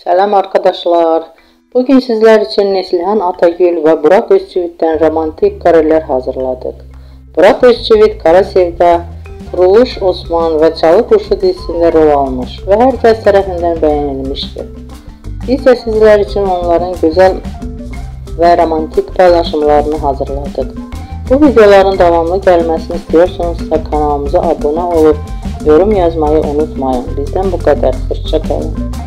Selam arkadaşlar. Bugün sizler için Neslihan Atagül ve Burak Özçivit'ten romantik kareler hazırladık. Burak Özçivit Kara Sevda, Kuruluş Osman ve Çalı Kuşu dizisinde rol almış ve herkes tarafından beğenilmiştir. Biz de sizler için onların güzel ve romantik paylaşımlarını hazırladık. Bu videoların devamlı gelmesini istiyorsanız kanalımıza abone olup yorum yazmayı unutmayın. Bizden bu kadar. Hoşça kalın.